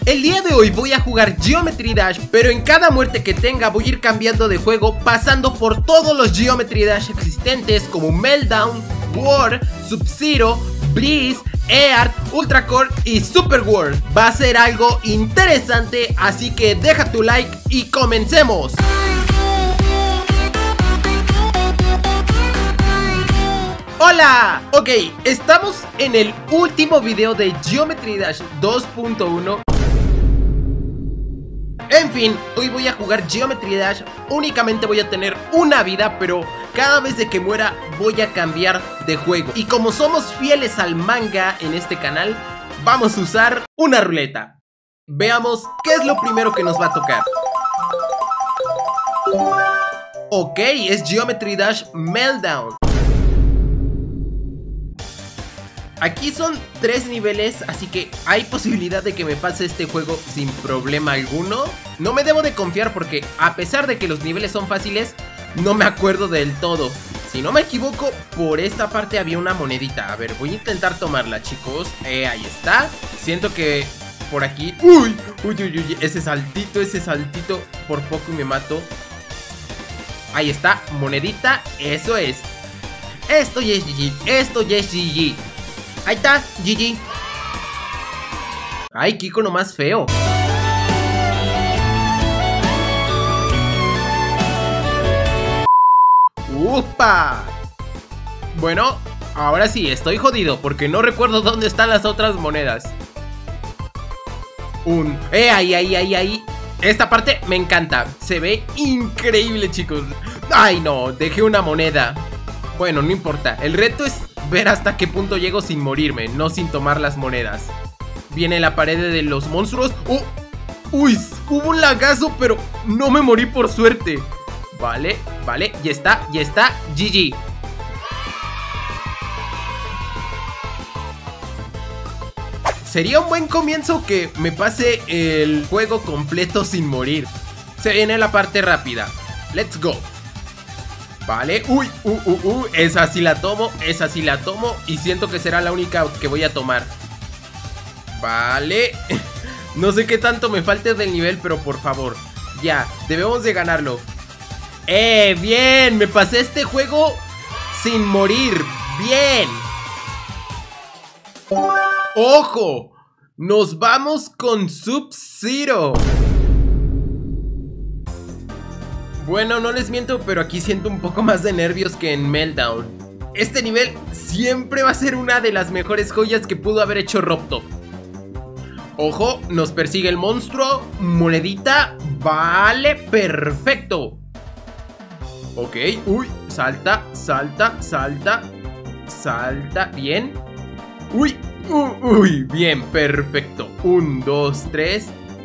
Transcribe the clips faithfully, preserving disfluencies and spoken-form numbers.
El día de hoy voy a jugar Geometry Dash, pero en cada muerte que tenga voy a ir cambiando de juego, pasando por todos los Geometry Dash existentes como Meltdown, War, Sub-Zero, Breeze, Earth, Ultra Core y Super World. Va a ser algo interesante, así que deja tu like y comencemos. ¡Hola! Ok, estamos en el último video de Geometry Dash dos punto uno. En fin, hoy voy a jugar Geometry Dash. Únicamente voy a tener una vida, pero cada vez de que muera voy a cambiar de juego. Y como somos fieles al manga en este canal, vamos a usar una ruleta. Veamos qué es lo primero que nos va a tocar. Ok, es Geometry Dash Meltdown. Aquí son tres niveles, así que hay posibilidad de que me pase este juego sin problema alguno. No me debo de confiar porque a pesar de que los niveles son fáciles, no me acuerdo del todo. Si no me equivoco, por esta parte había una monedita. A ver, voy a intentar tomarla, chicos. Eh, ahí está. Siento que por aquí... ¡Uy! ¡Uy, uy, uy! Ese saltito, ese saltito, por poco me mato. Ahí está, monedita, eso es. Esto ya es G G, esto ya es G G. Ahí está, G G. Ay, qué icono más feo. ¡Upa! Bueno, ahora sí, estoy jodido porque no recuerdo dónde están las otras monedas. Un... ¡Eh, ahí, ahí, ahí, ahí! Esta parte me encanta. Se ve increíble, chicos. ¡Ay, no! Dejé una moneda. Bueno, no importa. El reto es ver hasta qué punto llego sin morirme, no sin tomar las monedas. Viene la pared de los monstruos. ¡Oh! ¡Uy! Hubo un lagazo, pero no me morí por suerte. Vale, vale, ya está, ya está. G G. Sería un buen comienzo que me pase el juego completo sin morir. Se viene la parte rápida. Let's go. Vale, uy, uh, uh, uh, esa sí la tomo, esa sí la tomo. Y siento que será la única que voy a tomar. Vale. No sé qué tanto me falte del nivel, pero por favor, ya, debemos de ganarlo. ¡Eh, bien! Me pasé este juego sin morir. ¡Bien! ¡Ojo! Nos vamos con Sub-Zero. Bueno, no les miento, pero aquí siento un poco más de nervios que en Meltdown. Este nivel siempre va a ser una de las mejores joyas que pudo haber hecho Robtop. Ojo, nos persigue el monstruo. Monedita. Vale, perfecto. Ok, uy, salta, salta, salta. Salta, bien. Uy, uy, uy, bien, perfecto. Un, dos, tres.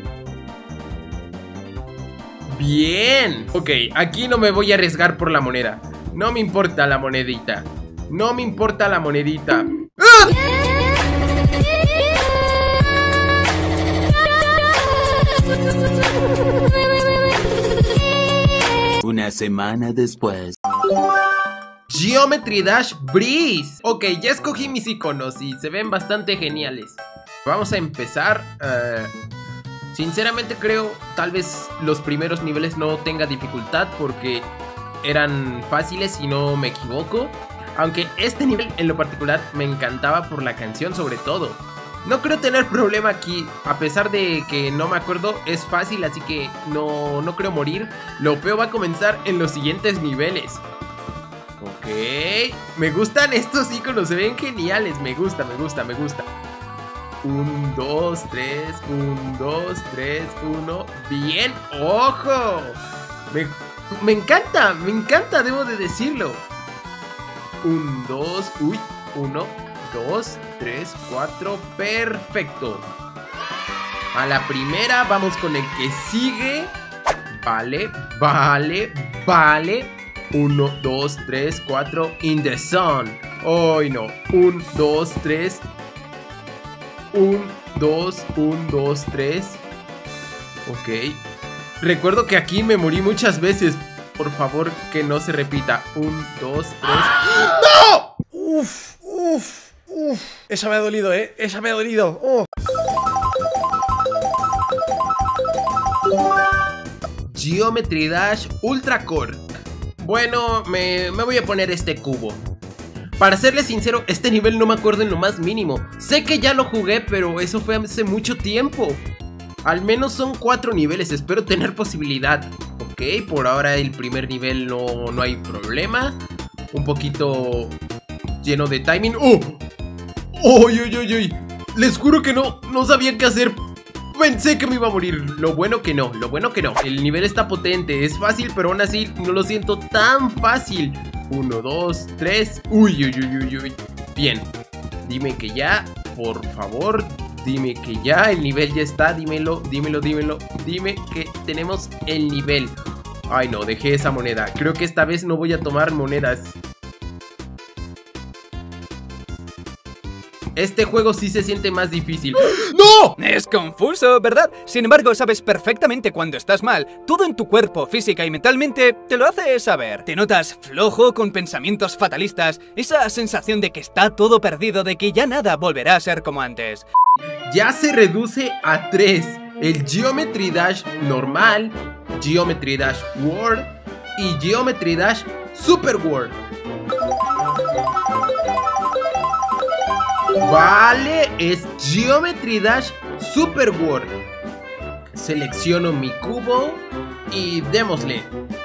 Bien. Ok, aquí no me voy a arriesgar por la moneda. No me importa la monedita. No me importa la monedita. ¡Ah! Una semana después. Geometry Dash Breeze. Ok, ya escogí mis iconos y se ven bastante geniales. Vamos a empezar. Uh... Sinceramente creo, tal vez los primeros niveles no tenga dificultad porque eran fáciles si no me equivoco. Aunque este nivel en lo particular me encantaba por la canción sobre todo. No creo tener problema aquí, a pesar de que no me acuerdo, es fácil así que no, no creo morir. Lo peor va a comenzar en los siguientes niveles. Ok, me gustan estos iconos, se ven geniales, me gusta, me gusta, me gusta. Un, dos, tres, un, dos, tres, uno. Bien, ojo. Me, me encanta, me encanta, debo de decirlo. Un, dos, uy, uno, dos, tres, cuatro, perfecto. A la primera, vamos con el que sigue. Vale, vale, vale. Uno, dos, tres, cuatro, in the sun. Ay, no, un, dos, tres. Un, dos, un, dos, tres. Ok. Recuerdo que aquí me morí muchas veces. Por favor, que no se repita. Un, dos, tres. ¡No! Uf, uf, uf. Esa me ha dolido, eh. Esa me ha dolido. Oh. Geometry Dash Ultra Core. Bueno, me, me voy a poner este cubo. Para serles sincero, este nivel no me acuerdo en lo más mínimo. Sé que ya lo jugué, pero eso fue hace mucho tiempo. Al menos son cuatro niveles, espero tener posibilidad. Ok, por ahora el primer nivel no, no hay problema. Un poquito lleno de timing. ¡Oh! ¡Uy, uy, uy, uy! Les juro que no, no sabía qué hacer. Pensé que me iba a morir. Lo bueno que no, lo bueno que no. El nivel está potente, es fácil, pero aún así no lo siento tan fácil. Uno, dos, tres. Uy, uy, uy, uy, uy. Bien. Dime que ya, por favor. Dime que ya, el nivel ya está. Dímelo, dímelo, dímelo. Dime que tenemos el nivel. Ay, no, dejé esa moneda. Creo que esta vez no voy a tomar monedas. Este juego sí se siente más difícil. ¡No! Es confuso, ¿verdad? Sin embargo, sabes perfectamente cuando estás mal. Todo en tu cuerpo, física y mentalmente te lo hace saber. Te notas flojo, con pensamientos fatalistas. Esa sensación de que está todo perdido, de que ya nada volverá a ser como antes. Ya se reduce a tres. El Geometry Dash normal, Geometry Dash World y Geometry Dash Super World. Vale, es Geometry Dash Super World. Selecciono mi cubo y démosle.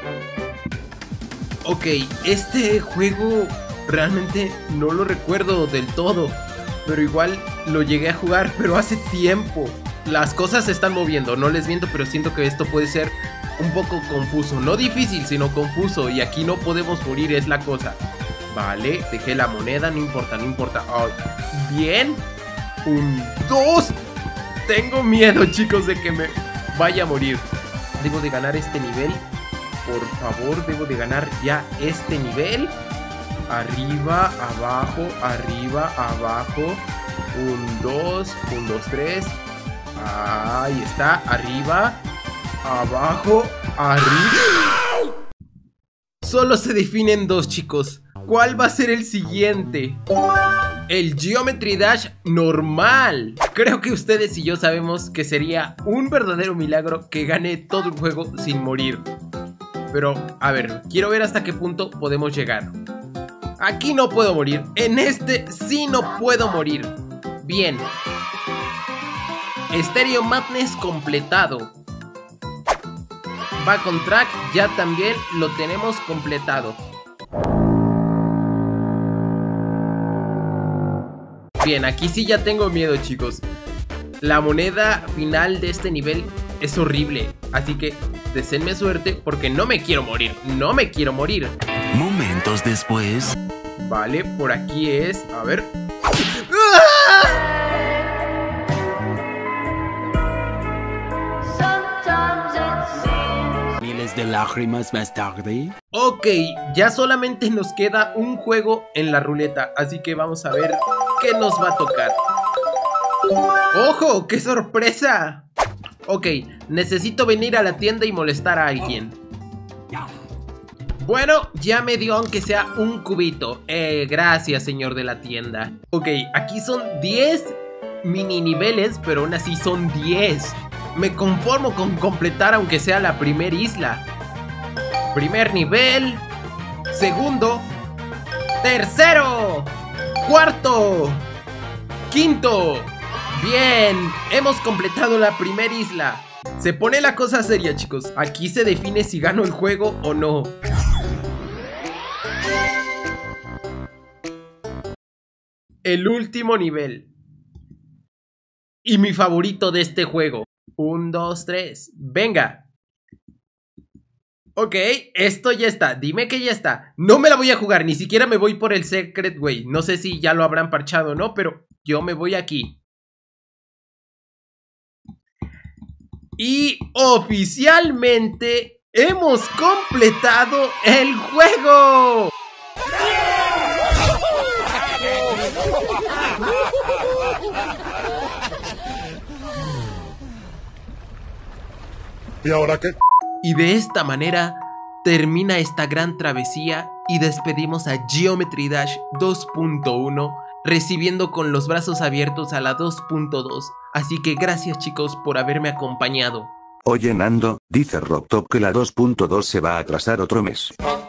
Ok, este juego realmente no lo recuerdo del todo, pero igual lo llegué a jugar, pero hace tiempo. Las cosas se están moviendo, no les miento, pero siento que esto puede ser un poco confuso. No difícil, sino confuso, y aquí no podemos morir, es la cosa. Vale, dejé la moneda, no importa, no importa. Oh, bien. Un, dos. Tengo miedo, chicos, de que me vaya a morir. Debo de ganar este nivel. Por favor, debo de ganar ya este nivel. Arriba, abajo, arriba, abajo. Un, dos, un, dos, tres. Ahí está, arriba, abajo, arriba. Solo se definen dos, chicos. ¿Cuál va a ser el siguiente? El Geometry Dash normal. Creo que ustedes y yo sabemos que sería un verdadero milagro que gane todo el juego sin morir. Pero, a ver, quiero ver hasta qué punto podemos llegar. Aquí no puedo morir. En este sí no puedo morir. Bien. Stereo Madness completado. Back on Track ya también lo tenemos completado. Bien, aquí sí ya tengo miedo, chicos. La moneda final de este nivel es horrible, así que deseenme suerte porque no me quiero morir. No me quiero morir. Momentos después. Vale, por aquí es... A ver... Miles de lágrimas más tarde. Ok, ya solamente nos queda un juego en la ruleta, así que vamos a ver qué nos va a tocar. ¡Ojo! ¡Qué sorpresa! Ok, necesito venir a la tienda y molestar a alguien. Bueno, ya me dio aunque sea un cubito. Eh, gracias, señor de la tienda. Ok, aquí son diez mini niveles, pero aún así son diez. Me conformo con completar aunque sea la primera isla. Primer nivel. Segundo. Tercero. Cuarto. Quinto. Bien, hemos completado la primera isla. Se pone la cosa seria, chicos. Aquí se define si gano el juego o no. El último nivel. Y mi favorito de este juego. Un, dos, tres. Venga. Ok, esto ya está. Dime que ya está. No me la voy a jugar. Ni siquiera me voy por el Secret Way. No sé si ya lo habrán parchado o no, pero yo me voy aquí. Y oficialmente hemos completado el juego. ¿Y ahora qué? Y de esta manera termina esta gran travesía y despedimos a Geometry Dash dos punto uno, recibiendo con los brazos abiertos a la dos punto dos. Así que gracias, chicos, por haberme acompañado. Oye Nando, dice RobTop que la dos punto dos se va a atrasar otro mes.